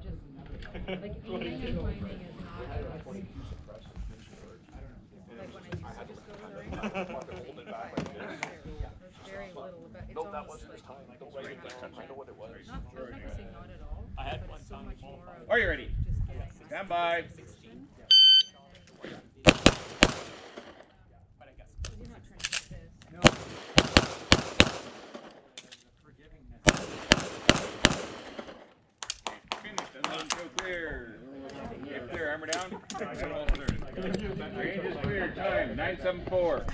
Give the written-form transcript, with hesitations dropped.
just, like, anything I'm finding is not, like, when I used to just go to the range, there's very little, but it's almost like, not, I'm not gonna say not at all, but it's so much more of Are you ready? just getting Stand by. You're not trying to hit this. No. Finish. Doesn't go clear. Get clear. Armor down. Range is clear. Time 974.